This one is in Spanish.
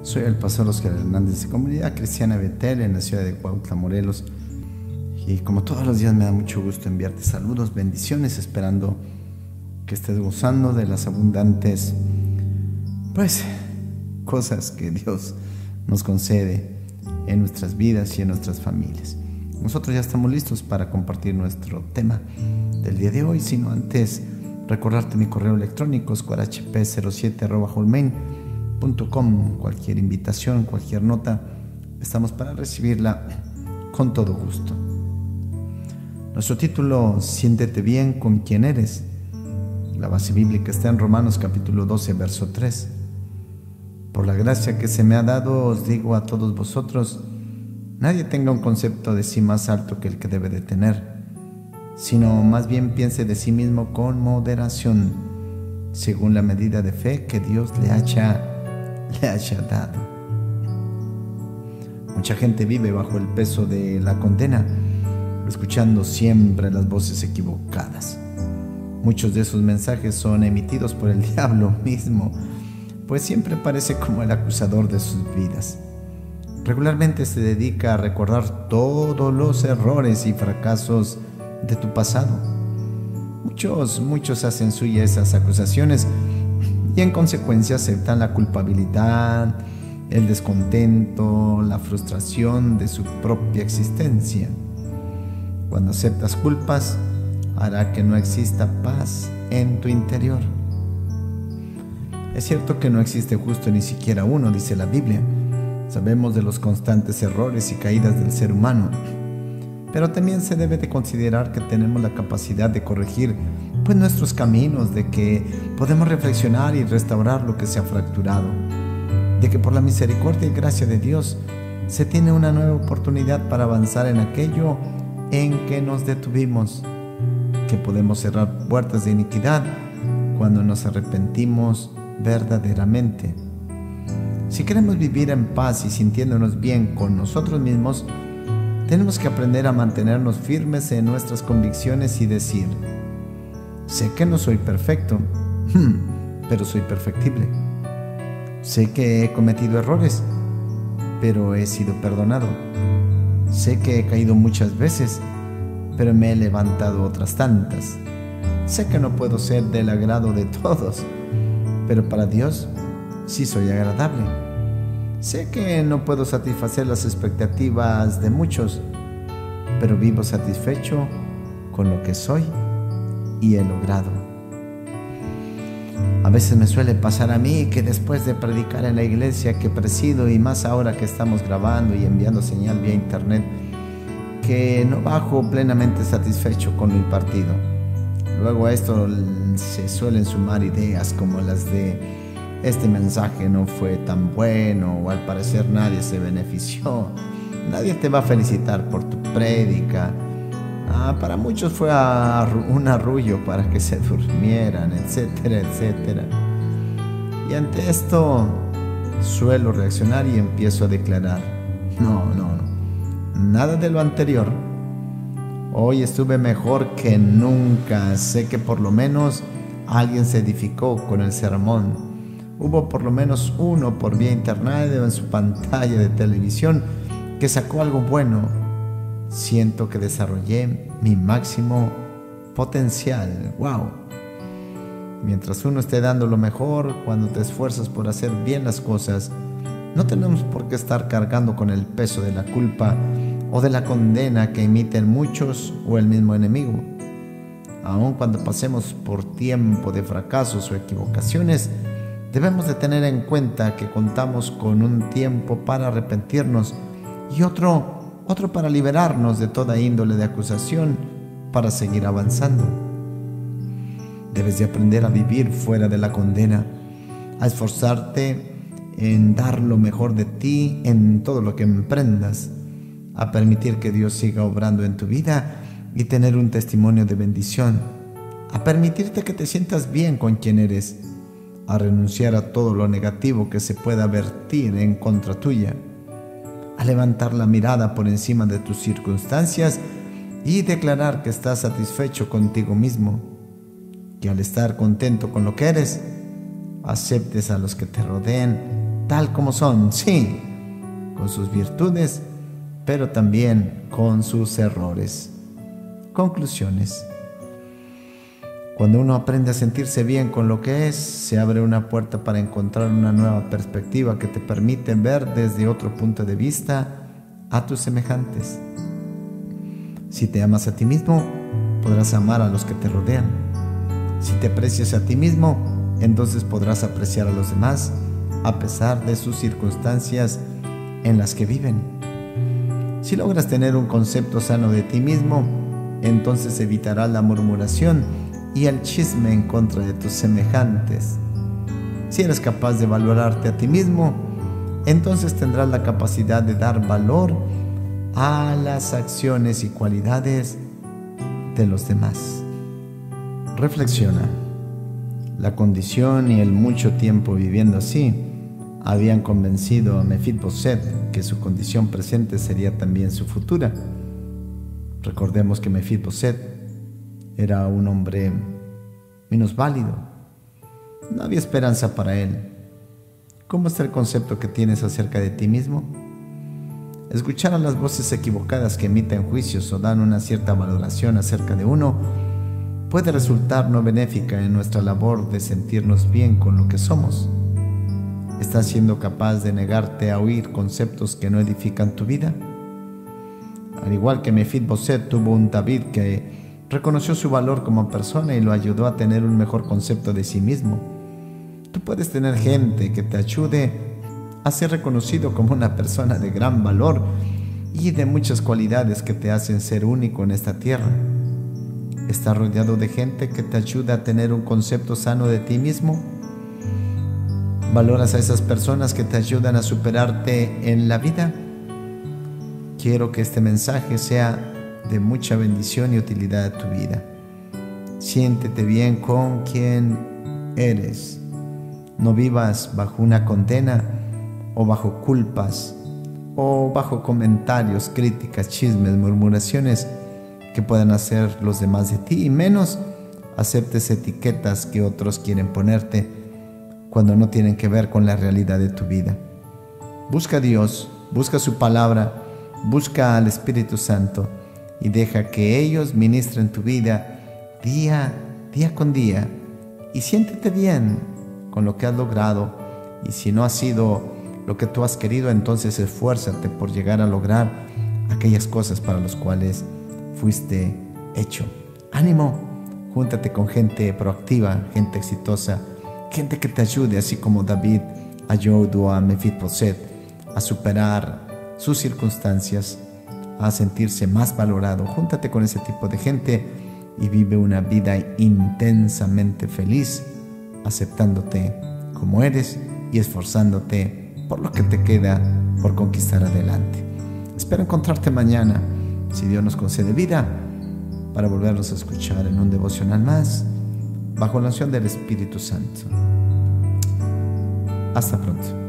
Soy el pastor Oscar Hernández de Comunidad Cristiana Betel en la ciudad de Cuautla, Morelos. Y como todos los días me da mucho gusto enviarte saludos, bendiciones, esperando que estés gozando de las abundantes, cosas que Dios nos concede en nuestras vidas y en nuestras familias. Nosotros ya estamos listos para compartir nuestro tema del día de hoy, sino antes recordarte mi correo electrónico squarhp07@hotmail.com. Cualquier invitación, cualquier nota, estamos para recibirla con todo gusto. Nuestro título: Siéntete bien con quien eres. La base bíblica está en Romanos capítulo 12, verso 3. Por la gracia que se me ha dado, os digo a todos vosotros, nadie tenga un concepto de sí más alto que el que debe de tener, sino más bien piense de sí mismo con moderación, según la medida de fe que Dios le haya dado. Mucha gente vive bajo el peso de la condena, escuchando siempre las voces equivocadas. Muchos de esos mensajes son emitidos por el diablo mismo, pues siempre parece como el acusador de sus vidas. Regularmente se dedica a recordar todos los errores y fracasos de tu pasado. Muchos hacen suya esas acusaciones y en consecuencia aceptan la culpabilidad, el descontento, la frustración de su propia existencia. Cuando aceptas culpas, hará que no exista paz en tu interior. Es cierto que no existe justo ni siquiera uno, dice la Biblia. Sabemos de los constantes errores y caídas del ser humano, pero también se debe de considerar que tenemos la capacidad de corregir nuestros caminos, de que podemos reflexionar y restaurar lo que se ha fracturado, de que por la misericordia y gracia de Dios se tiene una nueva oportunidad para avanzar en aquello en que nos detuvimos, que podemos cerrar puertas de iniquidad cuando nos arrepentimos verdaderamente. Si queremos vivir en paz y sintiéndonos bien con nosotros mismos, tenemos que aprender a mantenernos firmes en nuestras convicciones y decir: sé que no soy perfecto, pero soy perfectible. Sé que he cometido errores, pero he sido perdonado. Sé que he caído muchas veces, pero me he levantado otras tantas. Sé que no puedo ser del agrado de todos, pero para Dios sí soy agradable. Sé que no puedo satisfacer las expectativas de muchos, pero vivo satisfecho con lo que soy y he logrado. A veces me suele pasar a mí que después de predicar en la iglesia que presido, y más ahora que estamos grabando y enviando señal vía internet, que no bajo plenamente satisfecho con lo impartido. Luego a esto se suelen sumar ideas como las de: este mensaje no fue tan bueno, o al parecer nadie se benefició, nadie te va a felicitar por tu prédica, para muchos fue un arrullo para que se durmieran, etcétera, etcétera. Y ante esto suelo reaccionar y empiezo a declarar: no, nada de lo anterior. Hoy estuve mejor que nunca. Sé que por lo menos alguien se edificó con el sermón. Hubo por lo menos uno por vía internet o en su pantalla de televisión que sacó algo bueno. Siento que desarrollé mi máximo potencial. ¡Wow! Mientras uno esté dando lo mejor, cuando te esfuerzas por hacer bien las cosas, no tenemos por qué estar cargando con el peso de la culpa o de la condena que emiten muchos o el mismo enemigo. Aun cuando pasemos por tiempo de fracasos o equivocaciones, debemos de tener en cuenta que contamos con un tiempo para arrepentirnos y otro para liberarnos de toda índole de acusación, para seguir avanzando. Debes de aprender a vivir fuera de la condena, a esforzarte en dar lo mejor de ti en todo lo que emprendas, a permitir que Dios siga obrando en tu vida y tener un testimonio de bendición, a permitirte que te sientas bien con quien eres, a renunciar a todo lo negativo que se pueda vertir en contra tuya, a levantar la mirada por encima de tus circunstancias y declarar que estás satisfecho contigo mismo, que al estar contento con lo que eres, aceptes a los que te rodeen tal como son, sí, con sus virtudes, pero también con sus errores. Conclusiones. Cuando uno aprende a sentirse bien con lo que es, se abre una puerta para encontrar una nueva perspectiva que te permite ver desde otro punto de vista a tus semejantes. Si te amas a ti mismo, podrás amar a los que te rodean. Si te aprecias a ti mismo, entonces podrás apreciar a los demás a pesar de sus circunstancias en las que viven. Si logras tener un concepto sano de ti mismo, entonces evitarás la murmuración y el chisme en contra de tus semejantes. Si eres capaz de valorarte a ti mismo, entonces tendrás la capacidad de dar valor a las acciones y cualidades de los demás. Reflexiona. La condición y el mucho tiempo viviendo así habían convencido a Mefiboseth que su condición presente sería también su futura. Recordemos que Mefiboseth era un hombre minusválido. No había esperanza para él. ¿Cómo está el concepto que tienes acerca de ti mismo? Escuchar a las voces equivocadas que emiten juicios o dan una cierta valoración acerca de uno puede resultar no benéfica en nuestra labor de sentirnos bien con lo que somos. ¿Estás siendo capaz de negarte a oír conceptos que no edifican tu vida? Al igual que Mefiboseth tuvo un David que reconoció su valor como persona y lo ayudó a tener un mejor concepto de sí mismo. Tú puedes tener gente que te ayude a ser reconocido como una persona de gran valor y de muchas cualidades que te hacen ser único en esta tierra. ¿Estás rodeado de gente que te ayuda a tener un concepto sano de ti mismo? ¿Valoras a esas personas que te ayudan a superarte en la vida? Quiero que este mensaje sea de mucha bendición y utilidad a tu vida. Siéntete bien con quien eres. No vivas bajo una condena o bajo culpas o bajo comentarios, críticas, chismes, murmuraciones que puedan hacer los demás de ti, y menos aceptes etiquetas que otros quieren ponerte cuando no tienen que ver con la realidad de tu vida. Busca a Dios, busca su palabra, busca al Espíritu Santo y deja que ellos ministren tu vida día con día, y siéntete bien con lo que has logrado. Y si no ha sido lo que tú has querido, entonces esfuérzate por llegar a lograr aquellas cosas para las cuales fuiste hecho. ¡Ánimo! Júntate con gente proactiva, gente exitosa, gente que te ayude, así como David ayudó a Mefiboseth a superar sus circunstancias, a sentirse más valorado. Júntate con ese tipo de gente y vive una vida intensamente feliz, aceptándote como eres y esforzándote por lo que te queda por conquistar adelante. Espero encontrarte mañana, si Dios nos concede vida, para volvernos a escuchar en un devocional más, bajo la unción del Espíritu Santo. Hasta pronto.